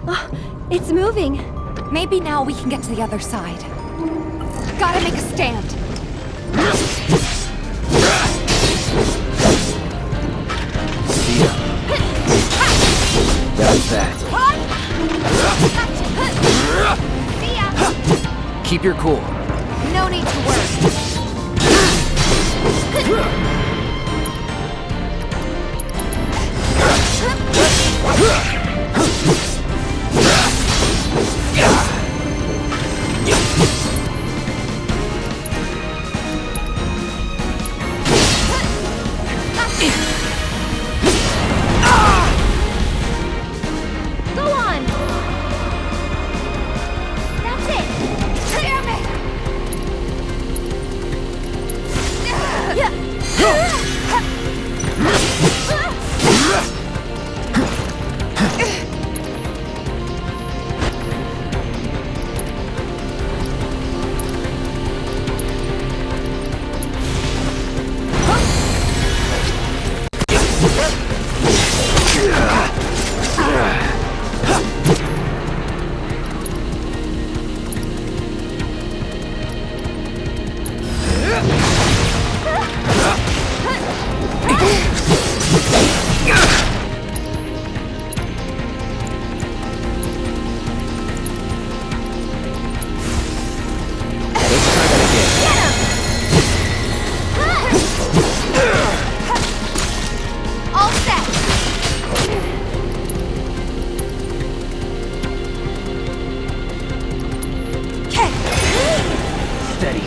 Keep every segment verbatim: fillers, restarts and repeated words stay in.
Oh, it's moving. Maybe now we can get to the other side. Gotta make a stand. See ya. That's that. See ya. Keep your cool. No need to worry. Go on. That's it. Damn it! All set. Okay. Steady.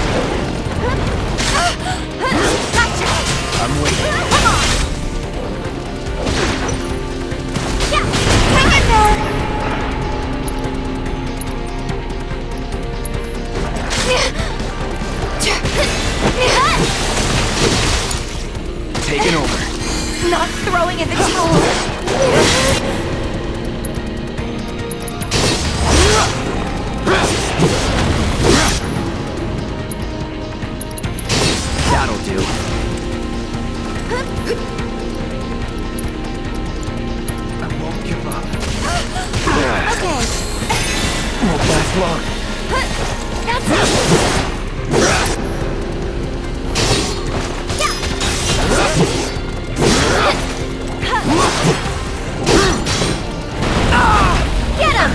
Gotcha. I'm waiting. Come on. Yeah. Hang in there. Taking over. Not throwing in the towel. That'll do. I won't give up. Okay. Won't last long. That's it. Get him!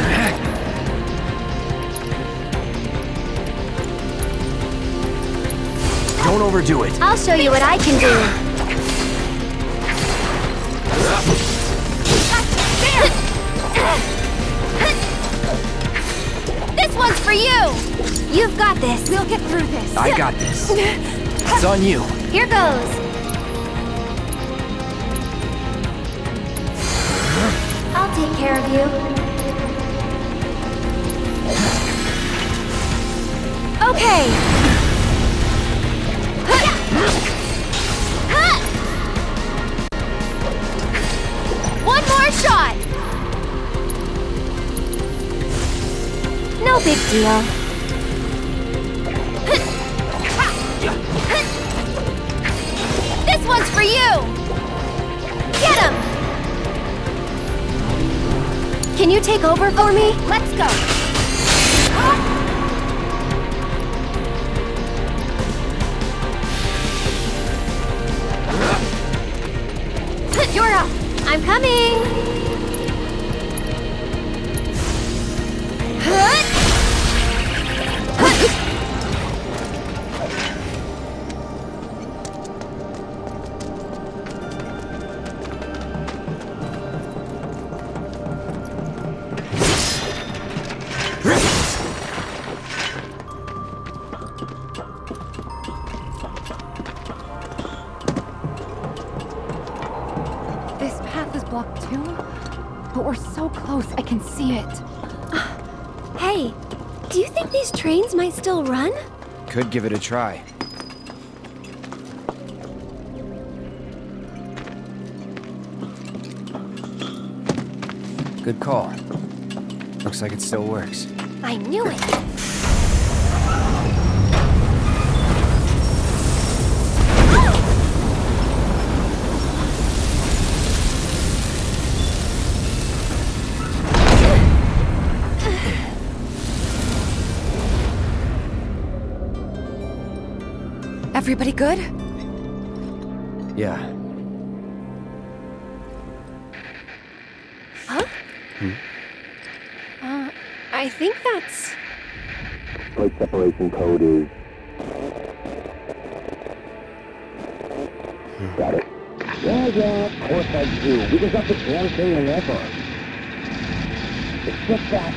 Don't overdo it. I'll show you what I can do. This one's for you! You've got this. We'll get through this. I got this. It's on you. Here goes. I'll take care of you. Okay. One more shot. No big deal. This one's for you. Get him. Can you take over for me? Let's go. You're up. I'm coming. Block two? But we're so close, I can see it. Hey, do you think these trains might still run? Could give it a try. Good call. Looks like it still works. I knew it! Everybody good? Yeah. Huh? Hmm? Uh, I think that's... Plate separation code is... Hmm. Got it. Yeah, yeah, of course I do. We just got the damn thing in ever. It's just that...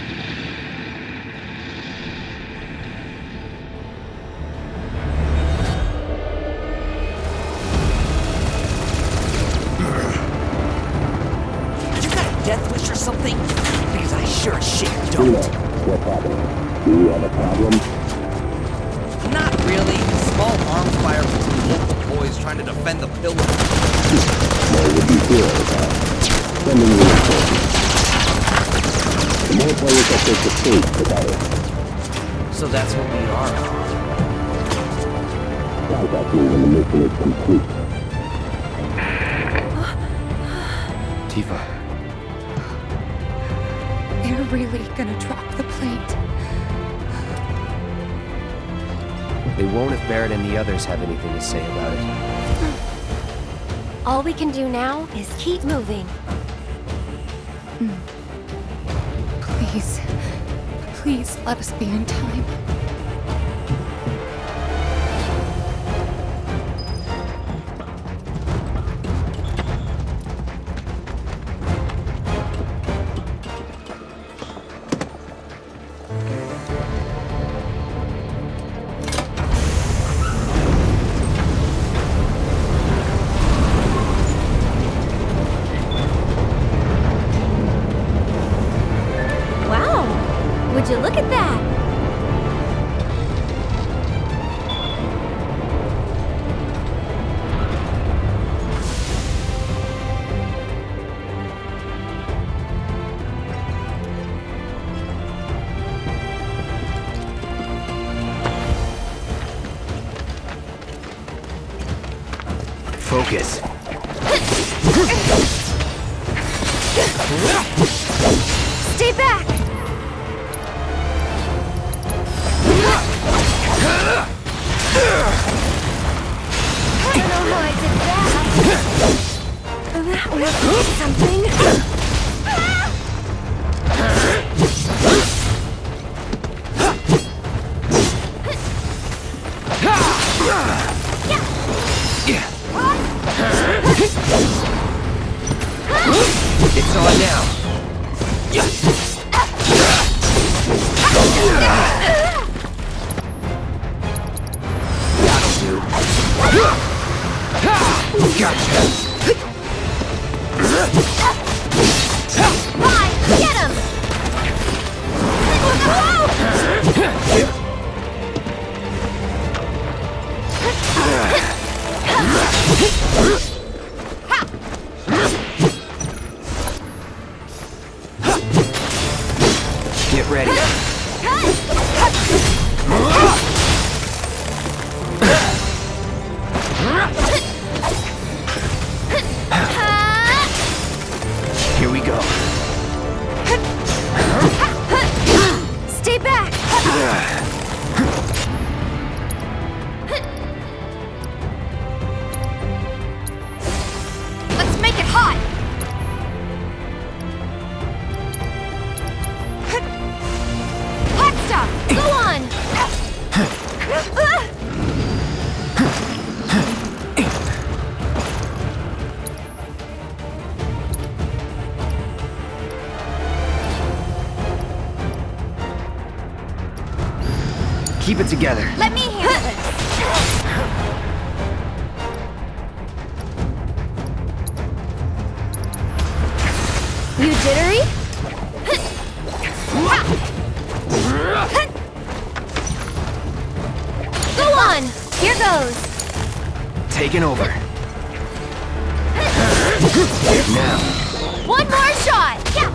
You got a death wish or something? Because I sure as shit don't. Tina, what's happening? Do you have a problem? Not really. Small arms fire between local boys trying to defend the pillar. More would be good, huh? Sending reinforcements. The more players that take the stage, the better. So that's what we are. Contact me when the mission is complete. Tifa. They're really gonna drop the plate. They won't if Barrett and the others have anything to say about it. All we can do now is keep moving. Please, please let us be in time. Would you look at that? Focus. Stay back! I don't know how I did that. That was something. It's on now. That'll do. Gotcha. Fine, get him! Get ready. Here we go. Stay back! Let's make it hot! Hot stuff! Go on! Keep it together. Let me handle this! You jittery? Go on! Here goes! Taking over. Now. One more shot! Yeah!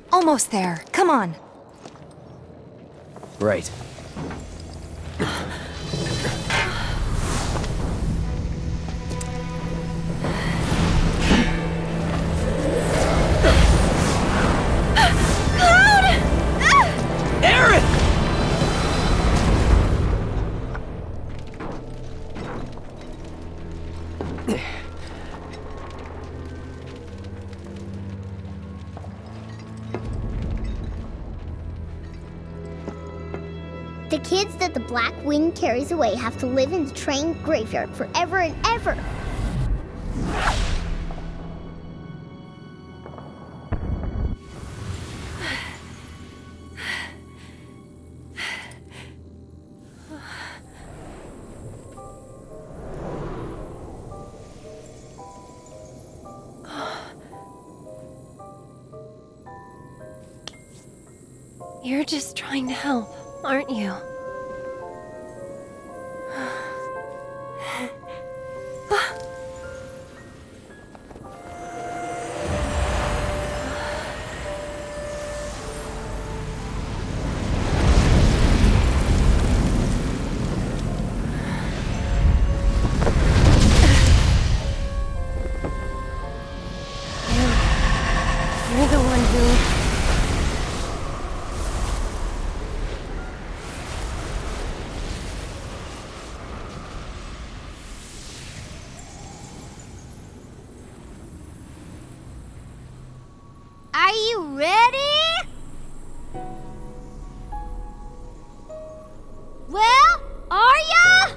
Almost there. Come on. Right. The kids that the Black Wind carries away have to live in the train graveyard forever and ever. You're just trying to help, aren't you? You're the one who... Are you ready? Well, are ya?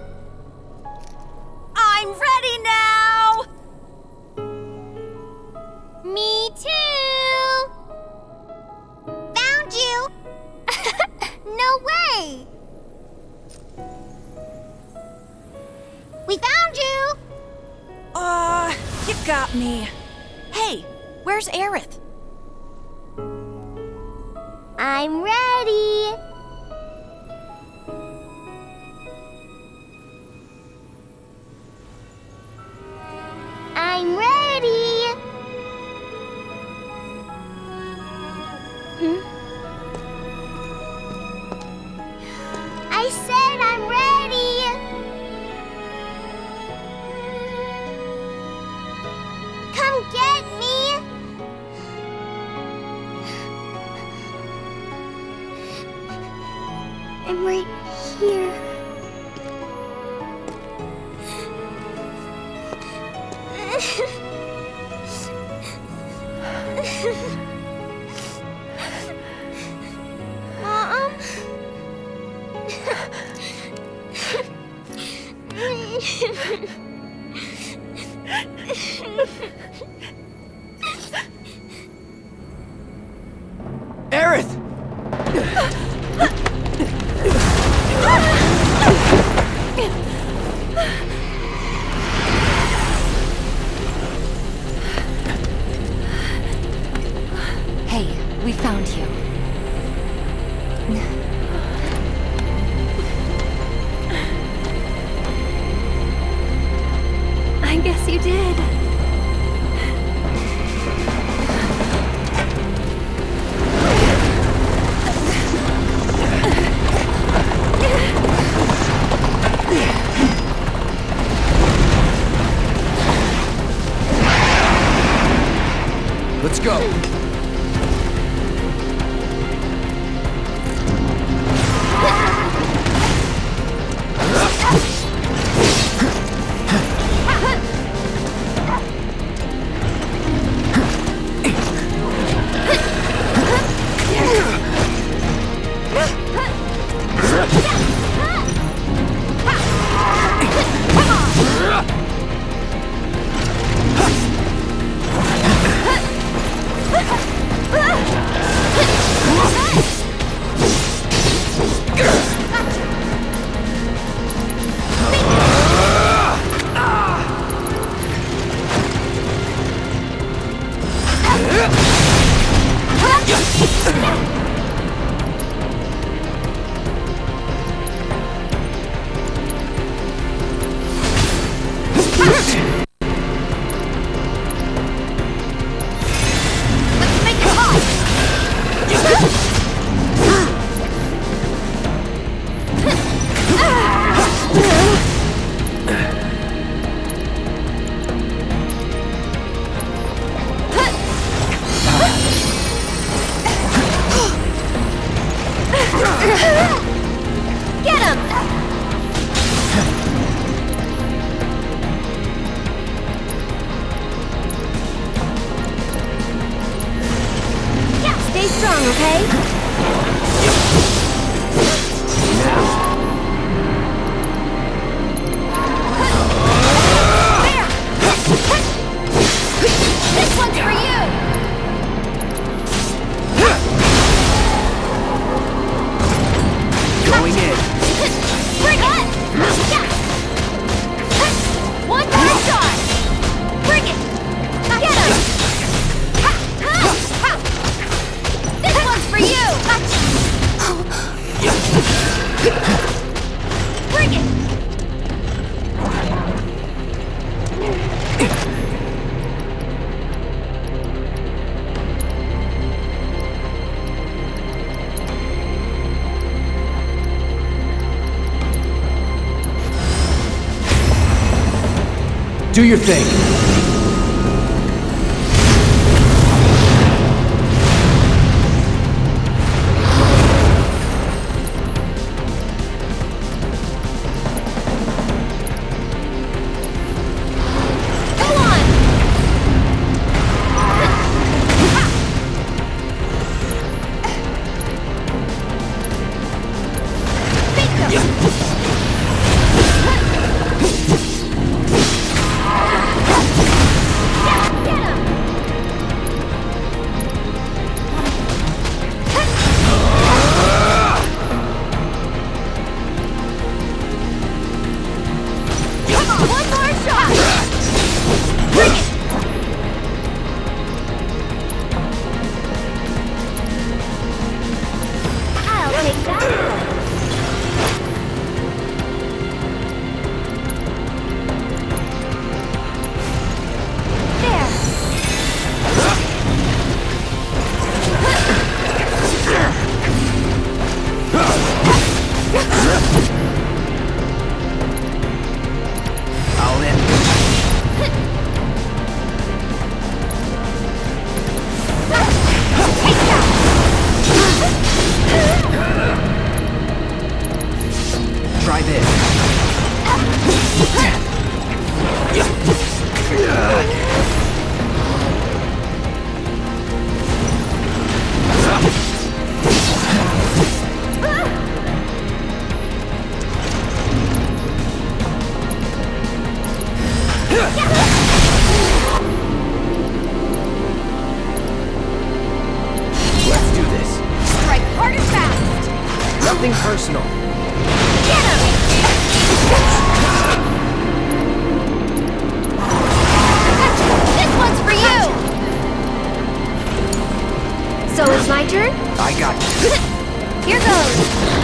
I'm ready now! Me too! Found you! No way! We found you! Uh, you got me. Hey, where's Aerith? I'm ready! I'm ready! Hmm? I said I'm ready! Come get me! I'm right here. Mom? Aerith! Hey, we found you. I guess you did. Let's go. strong, okay? There! This one's for you! Going in. Bring it! One more shot! Bring it! Get him! This one's for you! Bring it! Do your thing. Nothing personal. Get him! This one's for you! So it's my turn? I got you. Here goes!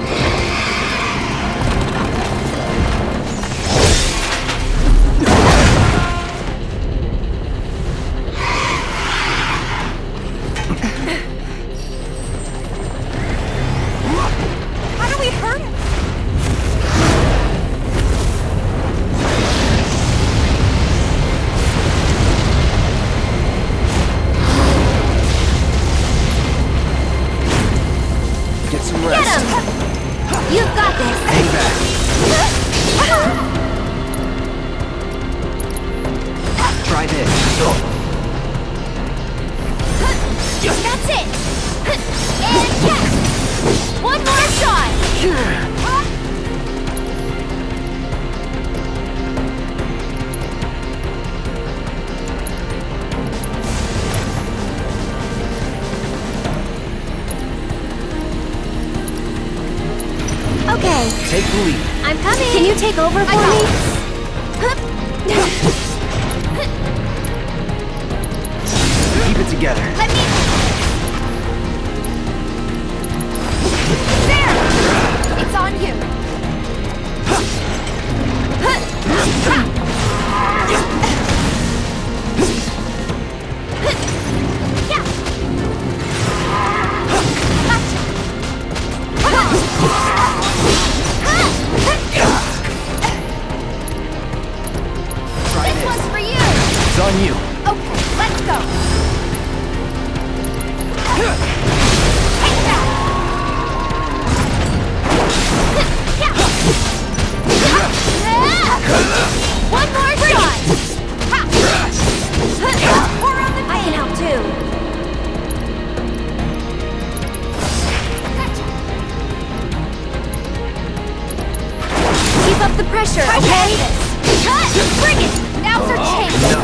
Take the lead. I'm coming. Can you take over for me? Keep it together. Let me. There. It's on you. It's on you. Okay, let's go. pressure, okay? Cut! Bring it! Now's our chance! No.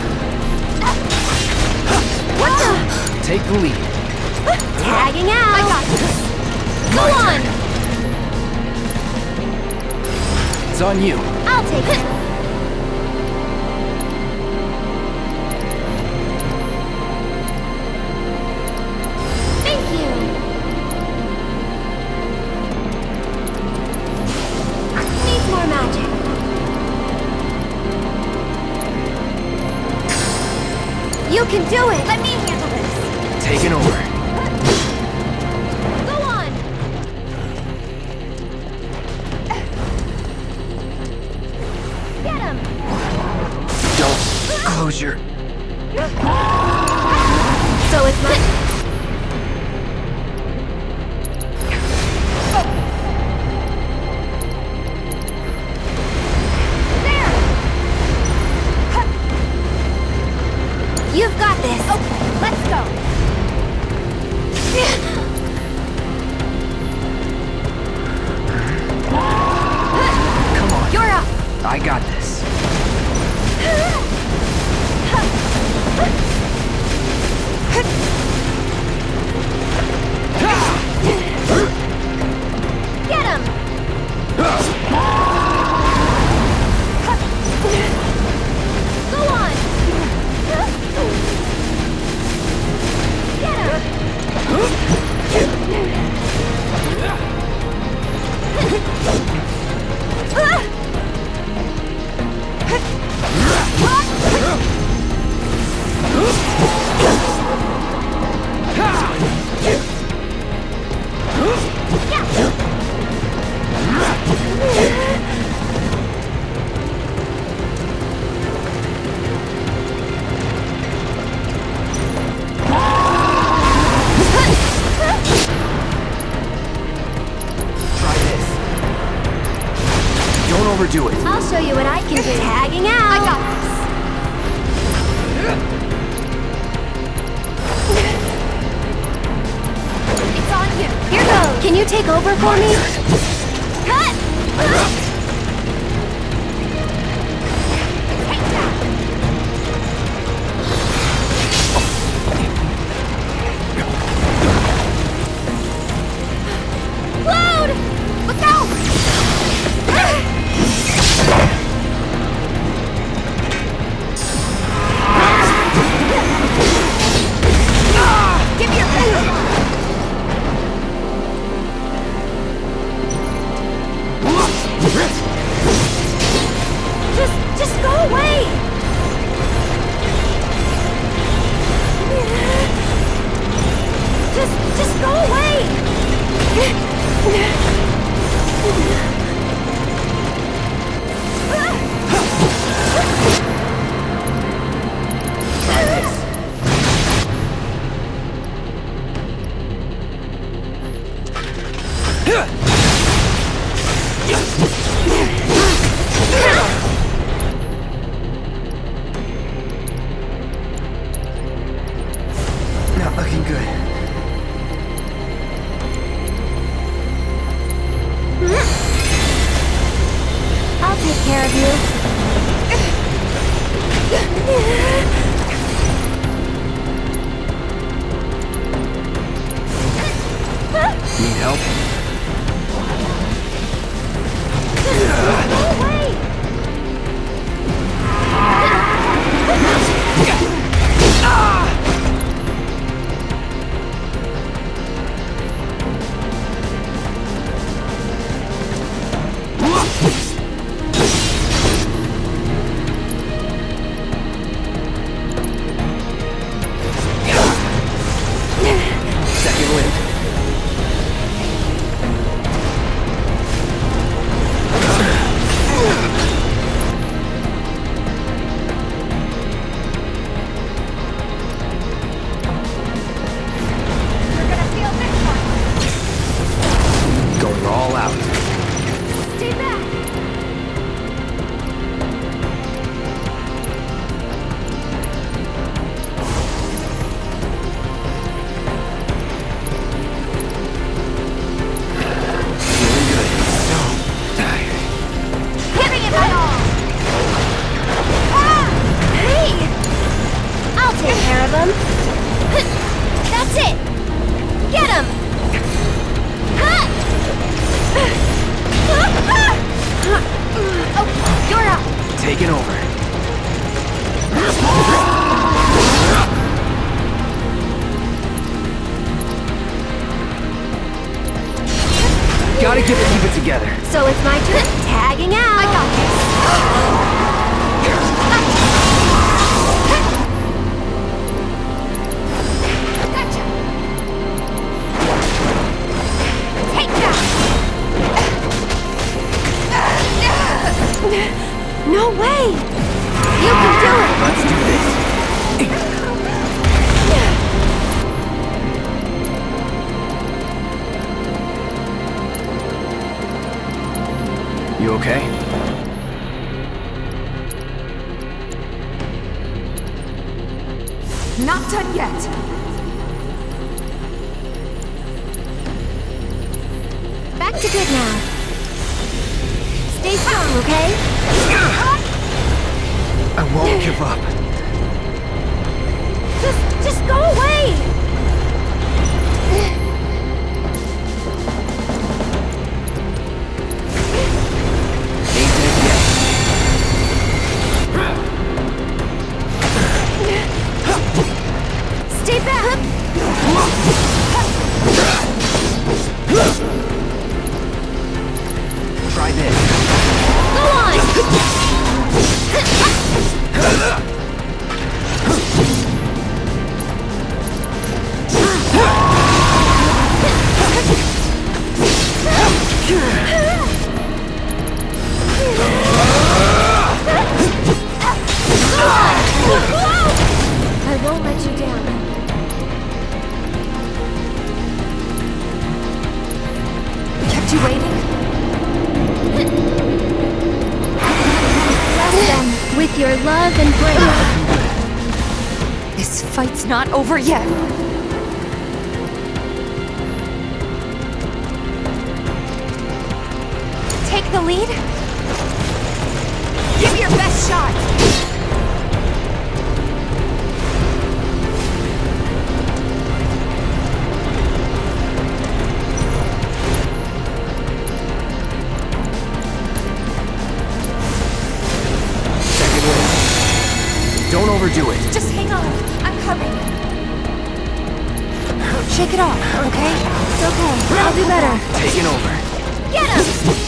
What the? Take the lead. Tagging out! I got this! Go on! It's on you. I'll take it! Thank you! Needs more magic. You can do it! Let me handle this! Taking over. Go on! Get him! Don't close your... So it's my... You've got this. Okay, let's go. Come on. You're up. I got this. Get him. Go on. Get him! Overdo it. I'll show you what I can do. Tagging out. I got this. It's on you. Here goes. Can you take over for me? Cut! Take that. Load! Look out! Give me your best! Just, just go away! Just, just go away! Not looking good. I'll take care of you. Need help? Go away! Second wind. Taking over. Gotta keep it, keep it together. So it's my turn. Tagging out. I got this. Gotcha. Take that. No way. You can do it. Let's do this. You okay? Not done yet. Back to good now. Stay strong, okay? I won't give up. Just, just go away! Stay back! Try this. Go on! I won't let you down. Kept you waiting? Bless them with your love and bravery. This fight's not over yet. Take the lead? Give your best shot! Don't overdo it. Just hang on. I'm coming. Shake it off, okay? It's okay. I'll do better. Taking over. Get him!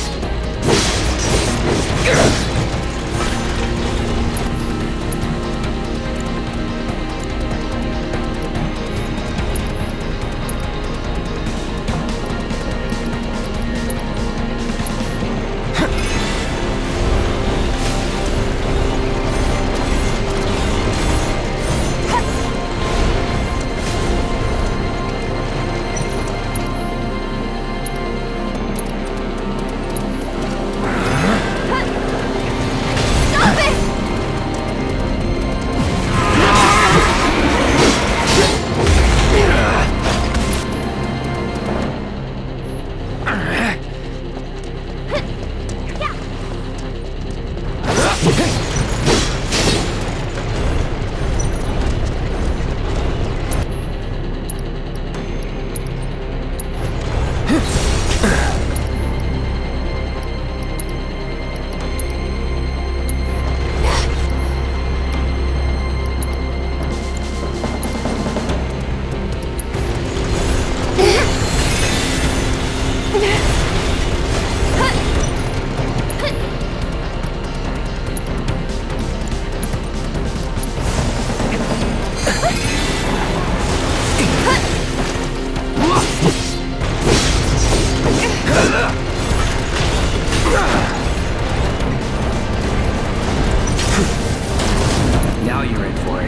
Now you're in for it.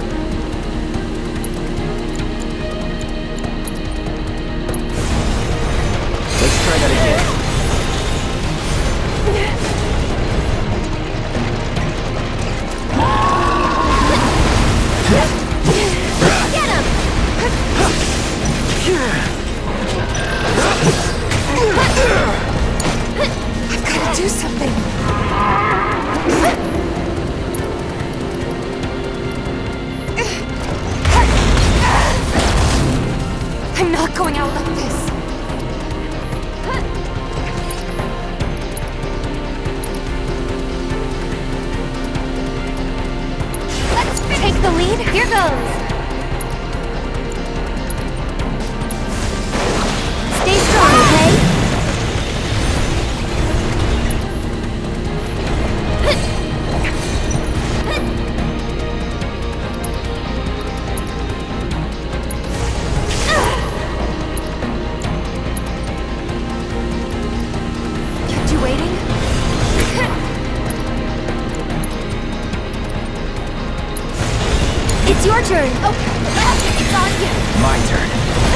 Let's try that again. Get him! I've got to do something. I'm not going out like this. turn. Okay, it's on you. My turn.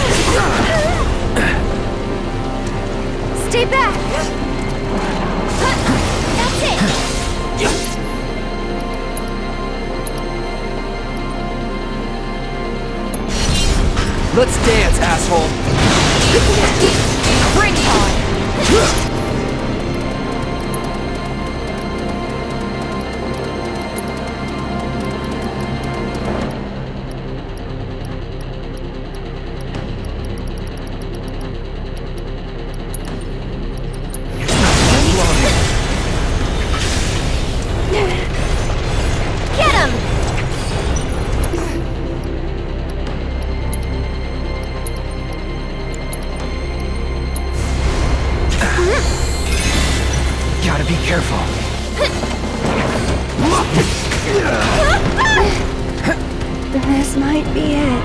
Stay back. That's it. Let's dance, asshole. Bring it on! Get him! Gotta be careful. This might be it.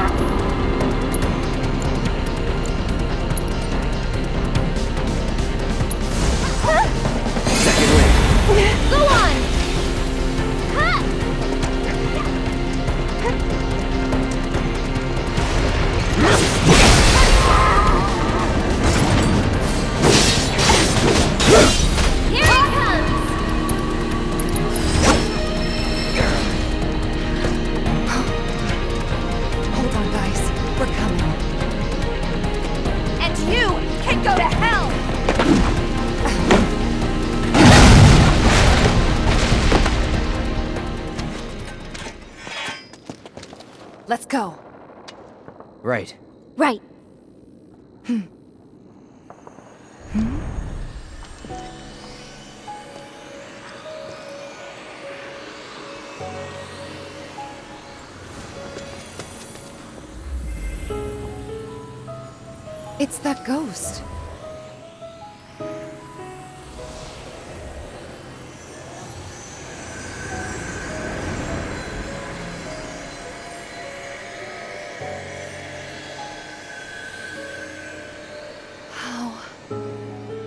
Second wing. Go on! Here it comes! Hold on, guys. We're coming. And you can go to hell! Let's go. Right. Right. It's that ghost. How?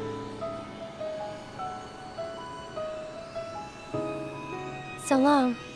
So long.